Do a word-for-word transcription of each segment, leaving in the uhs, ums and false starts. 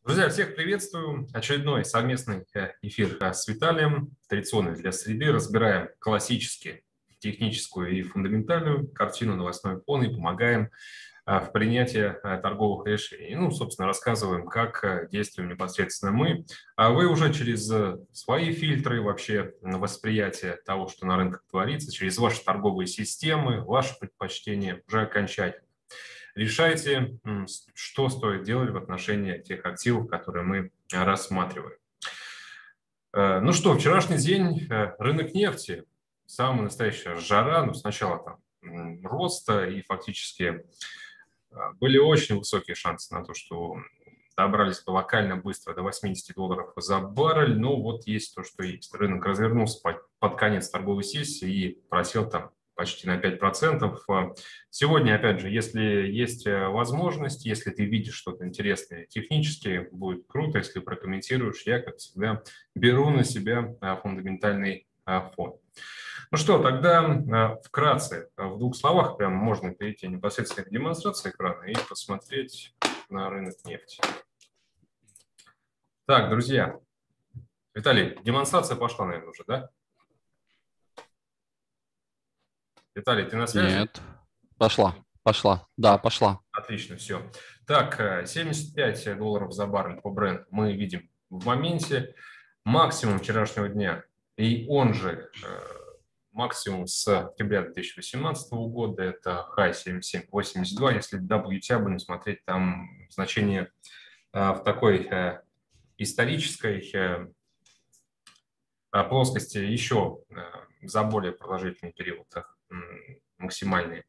Друзья, всех приветствую. Очередной совместный э, эфир э, с Виталием, традиционный для среды. Разбираем классические, техническую и фундаментальную картину, новостной фон и помогаем э, в принятии э, торговых решений. Ну, собственно, рассказываем, как э, действуем непосредственно мы. А вы уже через э, свои фильтры, вообще восприятие того, что на рынках творится, через ваши торговые системы, ваши предпочтения уже окончательно решайте, что стоит делать в отношении тех активов, которые мы рассматриваем. Ну что, вчерашний день, рынок нефти, самая настоящая жара, ну сначала там роста, и фактически были очень высокие шансы на то, что добрались бы локально быстро до восьмидесяти долларов за баррель, но вот есть то, что есть. Рынок развернулся под, под конец торговой сессии и просел там почти на пять процентов. Сегодня, опять же, если есть возможность, если ты видишь что-то интересное технически, будет круто, если прокомментируешь. Я, как всегда, беру на себя фундаментальный фон. Ну что, тогда вкратце, в двух словах, прям можно перейти непосредственно к демонстрации экрана и посмотреть на рынок нефти. Так, друзья, Виталий, демонстрация пошла, наверное, уже, да? Виталий, ты на связи? Нет. Пошла, пошла. Да, пошла. Отлично, все. Так, семьдесят пять долларов за баррель по бренду мы видим в моменте. Максимум вчерашнего дня, и он же максимум с октября две тысячи восемнадцатого года, это хай семьдесят семь восемьдесят два. Если дабл ю ти ай будем смотреть, там значение в такой исторической плоскости еще за более продолжительный период максимальные.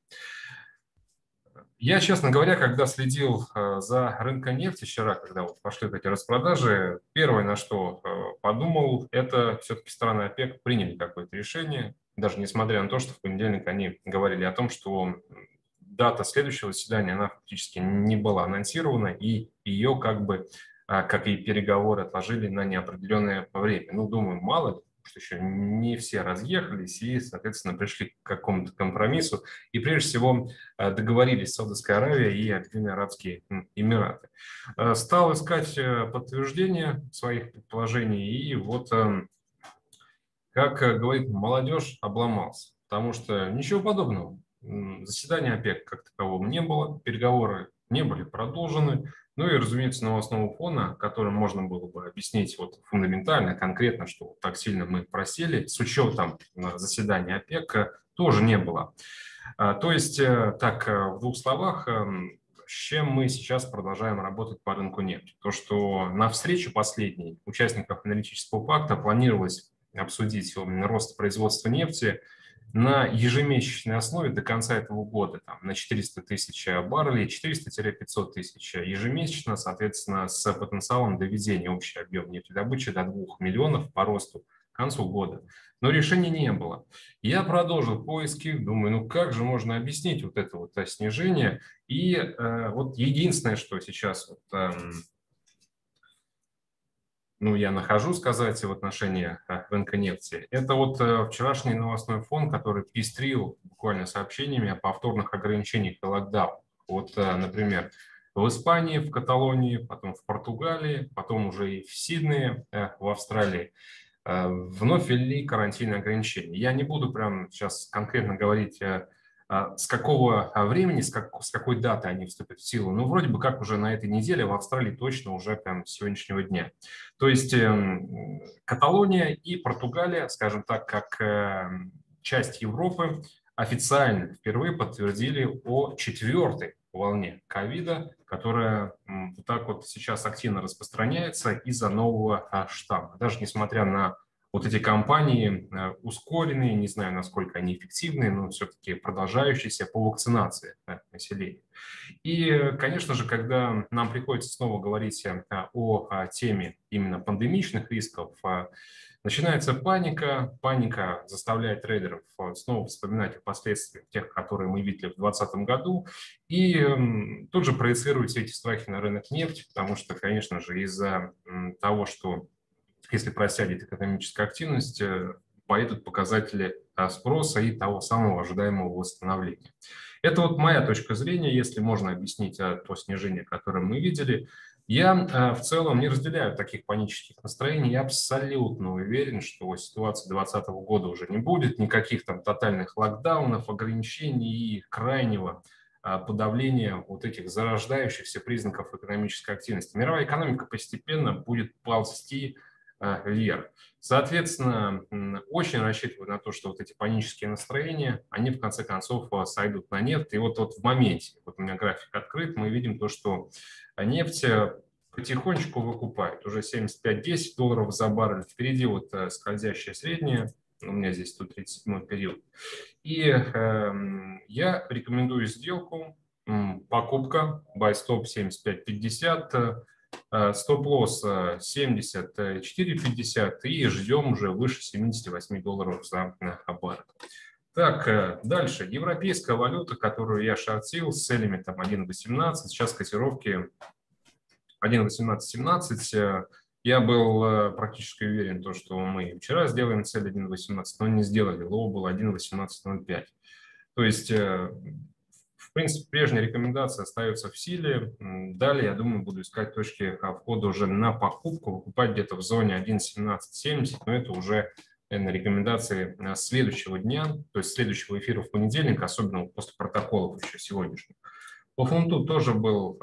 Я, честно говоря, когда следил за рынком нефти вчера, когда вот пошли эти распродажи, первое, на что подумал, это все-таки страны ОПЕК приняли какое-то решение, даже несмотря на то, что в понедельник они говорили о том, что дата следующего заседания, она фактически не была анонсирована, и ее как бы, как и переговоры, отложили на неопределенное время. Ну, думаю, мало ли, что еще не все разъехались и, соответственно, пришли к какому-то компромиссу и, прежде всего, договорились с Саудовской Аравией и Объединенные Арабские Эмираты. Стал искать подтверждение своих предположений, и вот, как говорит молодежь, обломался, потому что ничего подобного. Заседания ОПЕК как такового не было, переговоры не были продолжены. Ну и, разумеется, новостного фона, которым можно было бы объяснить вот фундаментально, конкретно, что так сильно мы просели, с учетом заседания ОПЕК, тоже не было. То есть, так, в двух словах, с чем мы сейчас продолжаем работать по рынку нефти? То, что на встрече последней участников аналитического пакта планировалось обсудить рост производства нефти на ежемесячной основе до конца этого года, там, на четыреста тысяч баррелей, четыреста - пятьсот тысяч ежемесячно, соответственно, с потенциалом доведения общий объем нефтедобычи до двух миллионов по росту к концу года. Но решения не было. Я продолжил поиски, думаю, ну как же можно объяснить вот это вот снижение? И э, вот единственное, что сейчас вот, э, ну, я нахожу, сказать, в отношении рынка нефти, это вот вчерашний новостной фон, который пестрил буквально сообщениями о повторных ограничениях и локдаунах. Вот, например, в Испании, в Каталонии, потом в Португалии, потом уже и в Сиднее, в Австралии вновь ввели карантинные ограничения. Я не буду прям сейчас конкретно говорить, с какого времени, с, как, с какой даты они вступят в силу. Ну, вроде бы как уже на этой неделе, в Австралии точно уже прям с сегодняшнего дня. То есть э, Каталония и Португалия, скажем так, как э, часть Европы, официально впервые подтвердили о четвертой волне ковида, которая м, вот так вот сейчас активно распространяется из-за нового а, штамма. Даже несмотря на вот эти кампании э, ускоренные, не знаю, насколько они эффективны, но все-таки продолжающиеся по вакцинации да, населения. И, конечно же, когда нам приходится снова говорить о, о теме именно пандемичных рисков, начинается паника. Паника заставляет трейдеров снова вспоминать о последствиях тех, которые мы видели в две тысячи двадцатом году, и м, тут же проецируют все эти страхи на рынок нефти, потому что, конечно же, из-за того, что если просядет экономическая активность, поедут показатели спроса и того самого ожидаемого восстановления. Это вот моя точка зрения, если можно объяснить то снижение, которое мы видели. Я в целом не разделяю таких панических настроений. Я абсолютно уверен, что ситуации две тысячи двадцатого года уже не будет, никаких там тотальных локдаунов, ограничений и крайнего подавления вот этих зарождающихся признаков экономической активности. Мировая экономика постепенно будет ползти вверх. Соответственно, очень рассчитываю на то, что вот эти панические настроения, они в конце концов сойдут на нет. И вот, вот в моменте, вот у меня график открыт, мы видим то, что нефть потихонечку выкупает. Уже семьдесят пять - десять долларов за баррель. Впереди вот скользящая средняя. У меня здесь сто тридцать седьмой период. И э, я рекомендую сделку. Покупка. Buy stop семьдесят пять пятьдесят. Стоп-лосс семьдесят четыре пятьдесят. И ждем уже выше семидесяти восьми долларов за баррель. Так, дальше. Европейская валюта, которую я шортил с целями там один восемнадцать. Сейчас котировки один восемнадцать семнадцать. Я был практически уверен, то, что мы вчера сделаем цель один восемнадцать, но не сделали. Лоу был один восемнадцать ноль пять. То есть, в принципе, прежняя рекомендация остается в силе. Далее, я думаю, буду искать точки входа уже на покупку, выкупать где-то в зоне один семнадцать семьдесят, но это уже, наверное, рекомендации следующего дня, то есть следующего эфира в понедельник, особенно после протоколов еще сегодняшних. По фунту тоже был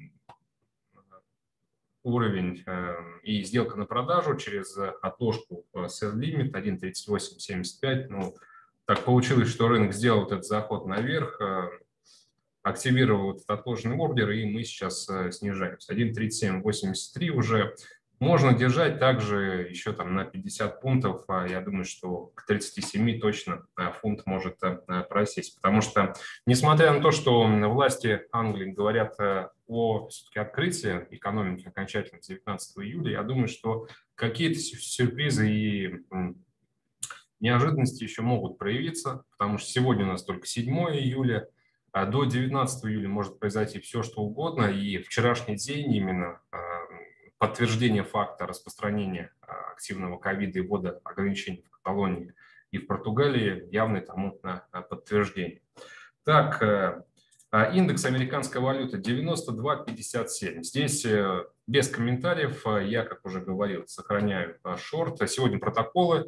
уровень э, и сделка на продажу через отложку sell limit один тридцать восемь семьдесят пять. Ну, так получилось, что рынок сделал этот заход наверх, э, активировал этот отложенный ордер, и мы сейчас э, снижаемся. один тридцать семь восемьдесят три уже можно держать также еще там на пятьдесят пунктов. Я думаю, что к тридцати семи точно фунт может просесть. Потому что, несмотря на то, что власти Англии говорят о все-таки открытии экономики окончательно девятнадцатого июля, я думаю, что какие-то сюрпризы и неожиданности еще могут проявиться, потому что сегодня у нас только седьмое июля, а до девятнадцатого июля может произойти все, что угодно. И вчерашний день именно подтверждение факта распространения активного ковида и ввода ограничений в Каталонии и в Португалии явное тому подтверждение. Так, индекс американской валюты девяносто два пятьдесят семь. Здесь без комментариев, я, как уже говорил, сохраняю шорт. Сегодня протоколы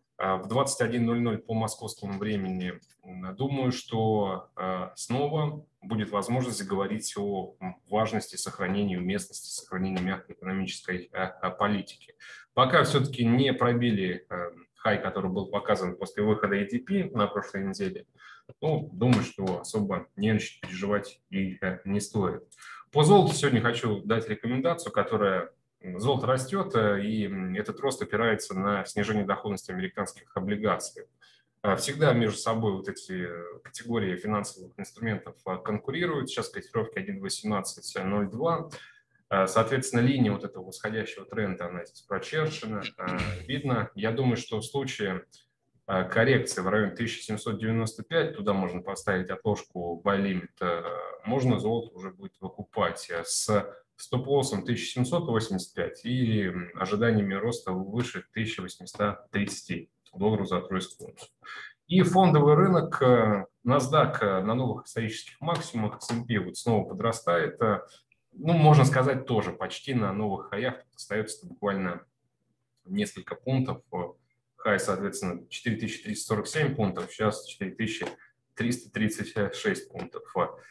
в двадцать один ноль ноль по московскому времени. Думаю, что снова будет возможность говорить о важности сохранения уместности, сохранения мягкой экономической политики. Пока все-таки не пробили хай, который был показан после выхода и ди пи на прошлой неделе, ну, думаю, что особо нервничать, переживать и не стоит. По золоту сегодня хочу дать рекомендацию, которая... Золото растет, и этот рост опирается на снижение доходности американских облигаций. Всегда между собой вот эти категории финансовых инструментов конкурируют. Сейчас котировки один восемнадцать ноль два. Соответственно, линия вот этого восходящего тренда, она здесь прочерчена, видно. Я думаю, что в случае коррекции в районе тысяча семьсот девяносто пять, туда можно поставить отложку buy limit, можно золото уже будет выкупать с стоп-лоссом тысяча семьсот восемьдесят пять и ожиданиями роста выше тысяча восемьсот тридцать долларов за тройскую унцию. И фондовый рынок, NASDAQ на новых исторических максимумах, эс энд пи вот снова подрастает, ну, можно сказать, тоже почти на новых хаях, остается буквально несколько пунктов. Хай, соответственно, четыре тысячи триста сорок семь пунктов, сейчас четыре тысячи триста тридцать шесть пунктов.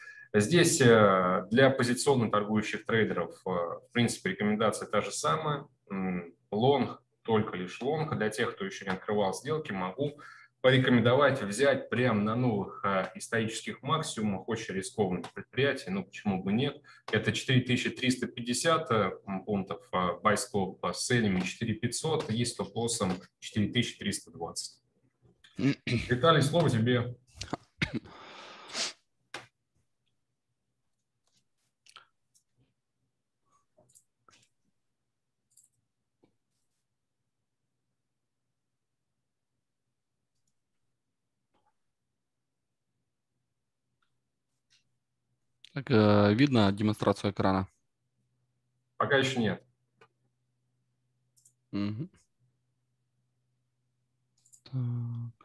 Здесь для позиционно торгующих трейдеров, в принципе, рекомендация та же самая. Лонг, только лишь лонг. Для тех, кто еще не открывал сделки, могу порекомендовать взять прямо на новых исторических максимумах. Очень рискованное предприятие, но почему бы нет. Это четыре тысячи триста пятьдесят пунктов, buy stop с целями четыре тысячи пятьсот и стоп-лоссом четыре тысячи триста двадцать. Виталий, слово тебе. Так, э, видно демонстрацию экрана? Пока еще нет. Угу. Так.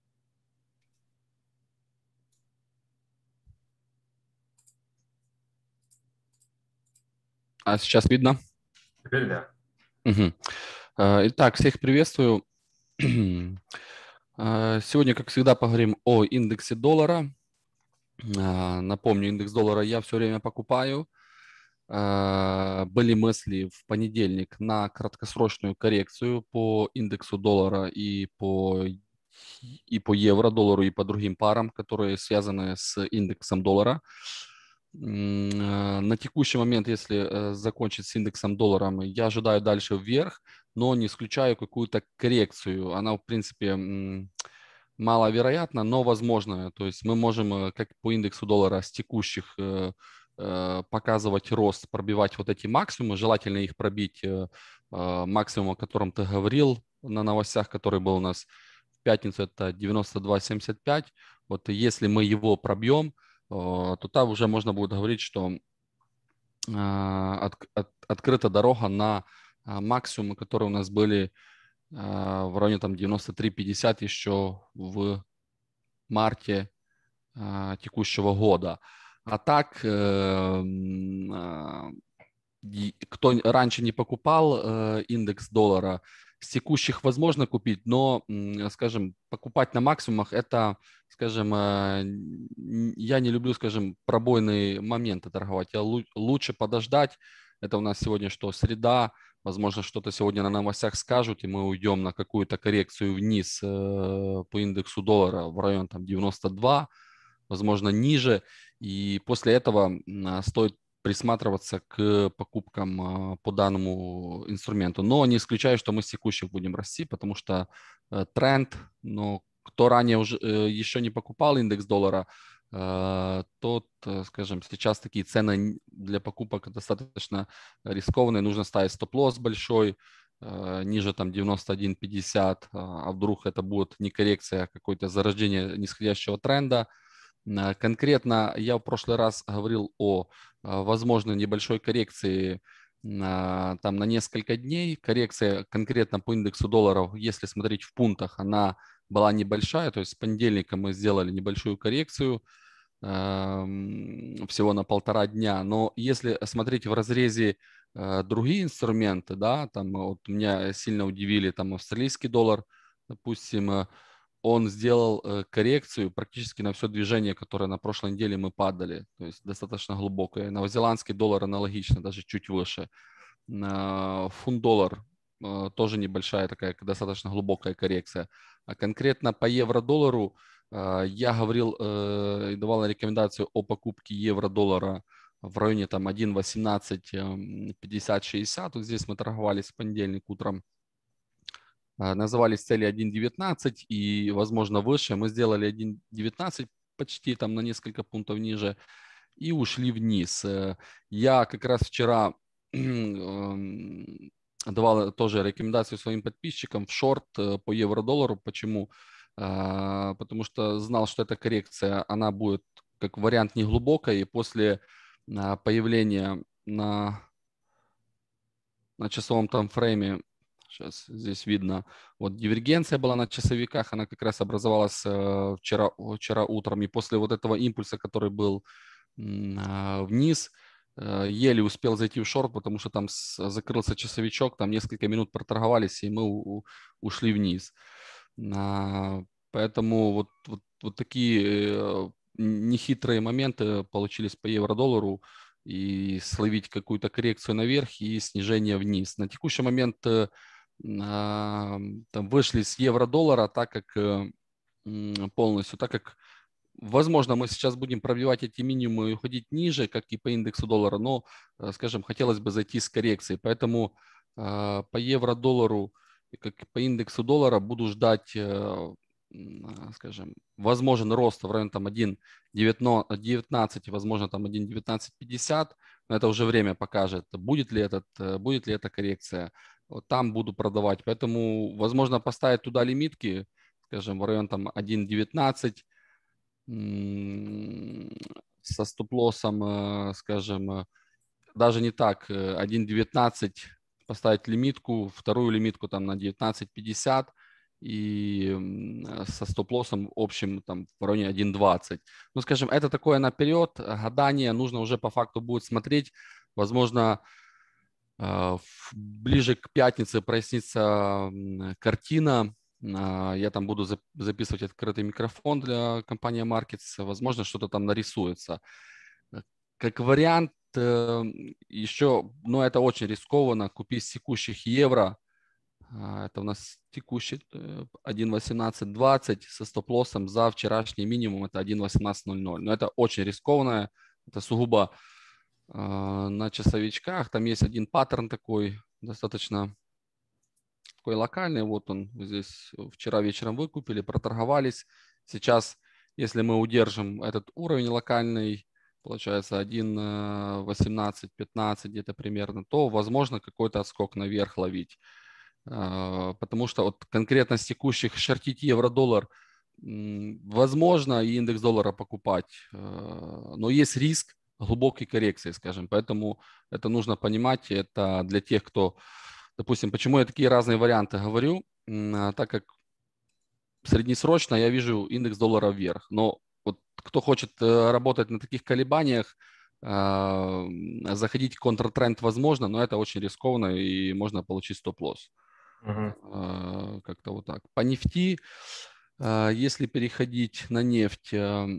А сейчас видно? Теперь да. Угу. Итак, всех приветствую. Сегодня, как всегда, поговорим о индексе доллара. Напомню, индекс доллара я все время покупаю. Были мысли в понедельник на краткосрочную коррекцию по индексу доллара и по, и по евро, доллару, и по другим парам, которые связаны с индексом доллара. На текущий момент, если закончить с индексом долларом, я ожидаю дальше вверх, но не исключаю какую-то коррекцию. Она, в принципе, маловероятна, но возможная. То есть мы можем, как по индексу доллара, с текущих показывать рост, пробивать вот эти максимумы, желательно их пробить максимум, о котором ты говорил на новостях, который был у нас в пятницу, это девяносто два семьдесят пять. Вот если мы его пробьем, то там уже можно будет говорить, что от, от, открыта дорога на максимумы, которые у нас были в районе там девяносто три пятьдесят еще в марте текущего года. А так, кто раньше не покупал индекс доллара, с текущих возможно купить, но, скажем, покупать на максимумах, это, скажем, я не люблю, скажем, пробойные моменты торговать. Я лучше подождать. Это у нас сегодня что, среда, возможно, что-то сегодня на новостях скажут, и мы уйдем на какую-то коррекцию вниз по индексу доллара в район там девяносто два, возможно, ниже. И после этого стоит присматриваться к покупкам по данному инструменту. Но не исключаю, что мы с текущих будем расти, потому что тренд, но кто ранее уже еще не покупал индекс доллара, тот, скажем, сейчас такие цены для покупок достаточно рискованные. Нужно ставить стоп-лосс большой, ниже там девяносто один пятьдесят, а вдруг это будет не коррекция, а какое-то зарождение нисходящего тренда. Конкретно я в прошлый раз говорил о возможной небольшой коррекции на, там, на несколько дней. Коррекция конкретно по индексу долларов, если смотреть в пунктах, она была небольшая. То есть с понедельника мы сделали небольшую коррекцию э, всего на полтора дня. Но если смотреть в разрезе э, другие инструменты, да, там вот меня сильно удивили там австралийский доллар, допустим, он сделал э, коррекцию практически на все движение, которое на прошлой неделе мы падали, то есть достаточно глубокое. Новозеландский доллар аналогично, даже чуть выше. Э, фунт-доллар э, тоже небольшая такая, достаточно глубокая коррекция. А конкретно по евро-доллару э, я говорил э, и давал рекомендацию о покупке евро-доллара в районе там один восемнадцать пятьдесят шестьдесят. Вот здесь мы торговались в понедельник утром. Назывались цели один девятнадцать и, возможно, выше. Мы сделали один девятнадцать почти там на несколько пунктов ниже и ушли вниз. Я как раз вчера давал тоже рекомендацию своим подписчикам в шорт по евро-доллару. Почему? Потому что знал, что эта коррекция, она будет как вариант неглубокая, и после появления на, на часовом таймфрейме, сейчас здесь видно, вот дивергенция была на часовиках, она как раз образовалась э, вчера, вчера утром, и после вот этого импульса, который был э, вниз, э, еле успел зайти в шорт, потому что там с, закрылся часовичок, там несколько минут проторговались, и мы у, у, ушли вниз. А, поэтому вот, вот, вот такие э, нехитрые моменты получились по евро-доллару, и словить какую-то коррекцию наверх и снижение вниз. На текущий момент э, там вышли с евро-доллара, так как э, полностью, так как, возможно, мы сейчас будем пробивать эти минимумы и уходить ниже, как и по индексу доллара, но, э, скажем, хотелось бы зайти с коррекцией. Поэтому э, по евро-доллару, как и по индексу доллара, буду ждать, э, скажем, возможен рост в районе там один девятнадцать, возможно, там один девятнадцать пятьдесят, но это уже время покажет, будет ли, этот, будет ли эта коррекция. Вот там буду продавать. Поэтому, возможно, поставить туда лимитки, скажем, в район там один девятнадцать со стоп-лоссом, скажем, даже не так, один девятнадцать поставить лимитку, вторую лимитку там на девятнадцать пятьдесят, и со стоп-лоссом общим там в районе один двадцать. Ну, скажем, это такое наперед, гадание, нужно уже по факту будет смотреть. Возможно, ближе к пятнице прояснится картина. Я там буду записывать открытый микрофон для компании Markets. Возможно, что-то там нарисуется. Как вариант, еще, но это очень рискованно, купить с текущих евро. Это у нас текущий один восемнадцать двадцать со стоп-лоссом за вчерашний минимум, это один восемнадцать ноль ноль. Но это очень рискованно, это сугубо э, на часовичках. Там есть один паттерн такой, достаточно такой локальный. Вот он здесь вчера вечером выкупили, проторговались. Сейчас, если мы удержим этот уровень локальный, получается один восемнадцать пятнадцать где-то примерно, то возможно какой-то отскок наверх ловить. Потому что вот конкретно с текущих шортить евро-доллар возможно и индекс доллара покупать, но есть риск глубокой коррекции, скажем, поэтому это нужно понимать, это для тех, кто, допустим, почему я такие разные варианты говорю, так как среднесрочно я вижу индекс доллара вверх, но вот кто хочет работать на таких колебаниях, заходить в контртренд возможно, но это очень рискованно и можно получить стоп-лосс. Uh-huh. Как-то вот так. По нефти, если переходить на нефть,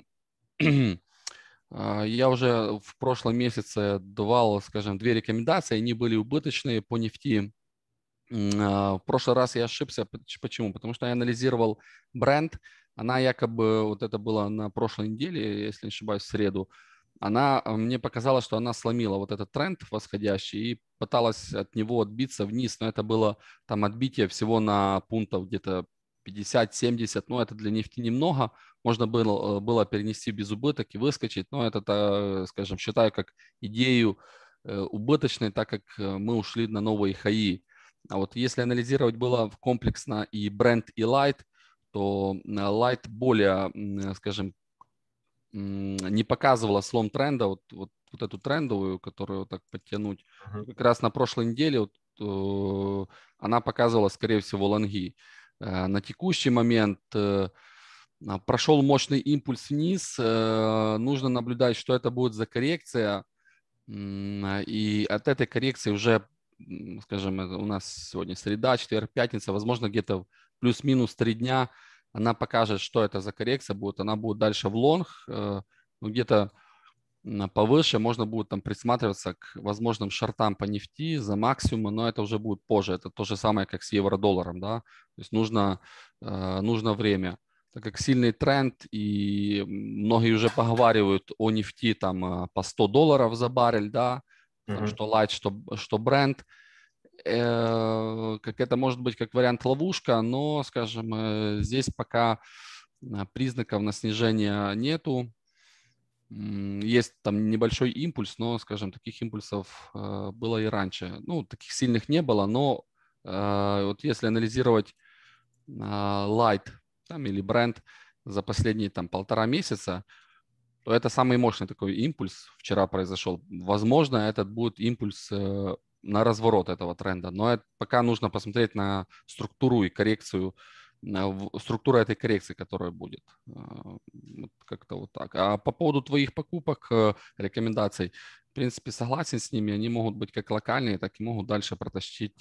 я уже в прошлом месяце давал, скажем, две рекомендации, они были убыточные по нефти. В прошлый раз я ошибся. Почему? Потому что я анализировал бренд, она якобы, вот это было на прошлой неделе, если не ошибаюсь, в среду, она мне показала, что она сломила вот этот тренд восходящий и пыталась от него отбиться вниз, но это было там отбитие всего на пунктов где-то пятьдесят-семьдесят, но это для нефти немного, можно было, было перенести без убыток и выскочить, но это, скажем, считаю как идею убыточной, так как мы ушли на новые хаи. А вот если анализировать было комплексно и бренд, и Light, то Light более, скажем, не показывала слом тренда, вот, вот, вот эту трендовую, которую так подтянуть. Uh-huh. Как раз на прошлой неделе вот, э, она показывала, скорее всего, лонги. Э, на текущий момент э, прошел мощный импульс вниз. Э, нужно наблюдать, что это будет за коррекция. Э, и от этой коррекции уже, скажем, у нас сегодня среда, четверг, пятница, возможно, где-то плюс-минус три дня она покажет, что это за коррекция будет. Она будет дальше в лонг, э, ну, где-то повыше. Можно будет там присматриваться к возможным шортам по нефти за максимум, но это уже будет позже. Это то же самое, как с евро-долларом. Да? То есть нужно, э, нужно время. Так как сильный тренд, и многие уже поговаривают о нефти там по сто долларов за баррель, да, там, uh-huh. что Light, что, что Brent. Как это может быть как вариант ловушка, но, скажем, здесь пока признаков на снижение нету. Есть там небольшой импульс, но, скажем, таких импульсов было и раньше. Ну, таких сильных не было, но вот если анализировать Light там, или Brent за последние там полтора месяца, то это самый мощный такой импульс вчера произошел. Возможно, этот будет импульс на разворот этого тренда. Но это пока нужно посмотреть на структуру и коррекцию, структуру этой коррекции, которая будет. Как-то вот так. А по поводу твоих покупок, рекомендаций, в принципе, согласен с ними. Они могут быть как локальные, так и могут дальше протащить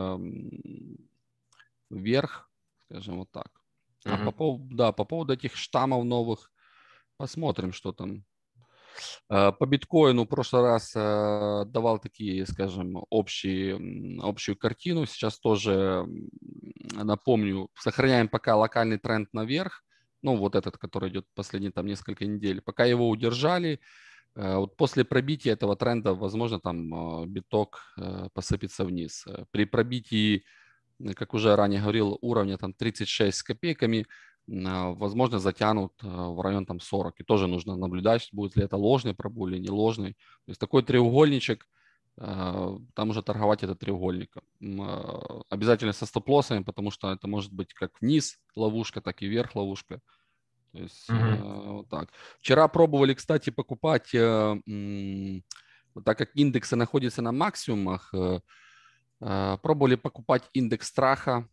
вверх, скажем вот так. Uh-huh. А по поводу, да, по поводу этих штаммов новых, посмотрим, что там. По биткоину в прошлый раз давал такие, скажем, общие, общую картину. Сейчас тоже напомню, сохраняем пока локальный тренд наверх. Ну, вот этот, который идет последние там несколько недель. Пока его удержали, вот после пробития этого тренда, возможно, там биток посыпется вниз. При пробитии, как уже ранее говорил, уровня там тридцать шесть с копейками, возможно, затянут в район там сорок. И тоже нужно наблюдать, будет ли это ложный пробой или не ложный. То есть такой треугольничек, там уже торговать этот треугольник. Обязательно со стоп-лоссами, потому что это может быть как вниз ловушка, так и вверх ловушка. То есть uh-huh. вот так. Вчера пробовали, кстати, покупать, так как индексы находятся на максимумах, пробовали покупать индекс страха.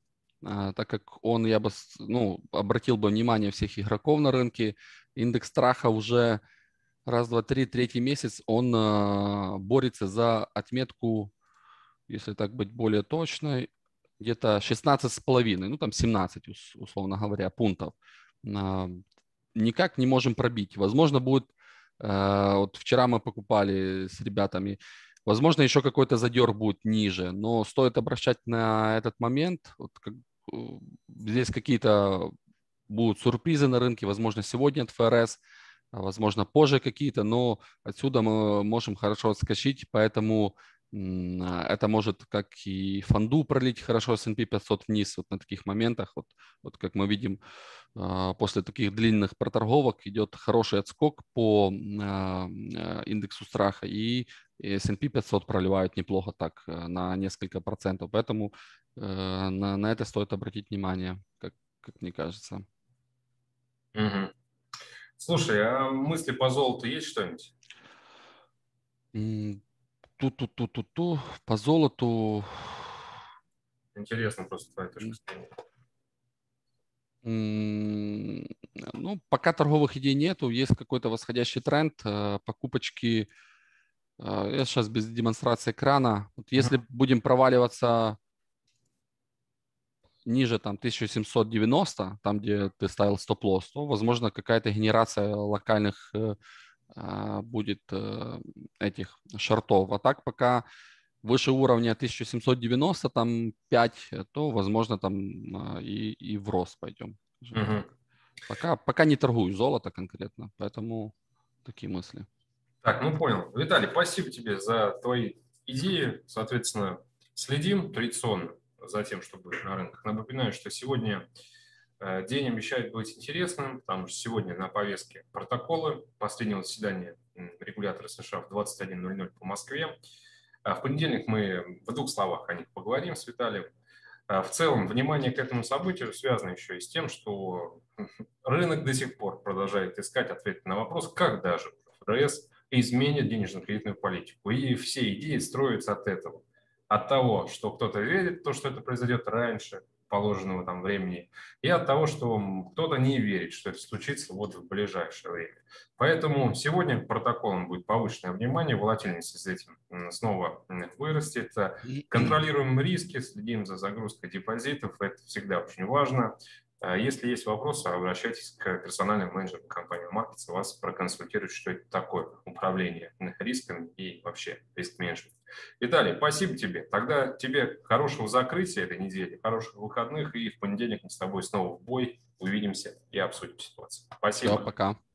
так как он, я бы, ну, обратил бы внимание всех игроков на рынке. Индекс страха уже раз, два, три, третий месяц, он борется за отметку, если так быть более точной, где-то шестнадцать с половиной, ну там семнадцать, условно говоря, пунктов. Никак не можем пробить. Возможно, будет, вот вчера мы покупали с ребятами, возможно, еще какой-то задер будет ниже, но стоит обращать на этот момент. Вот как, здесь какие-то будут сюрпризы на рынке, возможно, сегодня от эф эр эс, возможно, позже какие-то, но отсюда мы можем хорошо отскочить, поэтому это может как и фонду пролить хорошо эс энд пи пятьсот вниз вот на таких моментах. Вот, вот как мы видим, после таких длинных проторговок идет хороший отскок по индексу страха, и эс энд пи пятьсот проливают неплохо так на несколько процентов. Поэтому на, на это стоит обратить внимание, как, как мне кажется. Угу. Слушай, а мысли по золоту есть что-нибудь? Ту-ту-ту-ту-ту. По золоту. Интересно просто твоя точка зрения. Ну, пока торговых идей нету, есть какой-то восходящий тренд, покупочки. Я сейчас без демонстрации экрана. Вот если uh-huh. будем проваливаться ниже там тысяча семьсот девяносто, там, где ты ставил стоп-лосс, то, возможно, какая-то генерация локальных будет этих шортов. А так пока выше уровня тысяча семьсот девяносто, там пять, то, возможно, там и, и в рост пойдем. Угу. Пока, пока не торгую золото конкретно, поэтому такие мысли. Так, ну понял. Виталий, спасибо тебе за твои идеи. Соответственно, следим традиционно за тем, что будет на рынках. Напоминаю, что сегодня день обещает быть интересным, потому что сегодня на повестке протоколы последнего заседания регулятора США в двадцать один ноль ноль по Москве. В понедельник мы в двух словах о них поговорим с Виталием. В целом, внимание к этому событию связано еще и с тем, что рынок до сих пор продолжает искать ответы на вопрос, когда же эф эр эс изменит денежно-кредитную политику. И все идеи строятся от этого. От того, что кто-то верит в то, что это произойдет раньше положенного там времени, и от того, что кто-то не верит, что это случится вот в ближайшее время. Поэтому сегодня протоколом будет повышенное внимание, волатильность с этим снова вырастет. Контролируем риски, следим за загрузкой депозитов, это всегда очень важно. Если есть вопросы, обращайтесь к персональным менеджерам компании Markets, вас проконсультируют, что это такое управление рисками и вообще риск-менеджмент. Виталий, спасибо тебе. Тогда тебе хорошего закрытия этой недели, хороших выходных, и в понедельник мы с тобой снова в бой увидимся и обсудим ситуацию. Спасибо. Все, пока.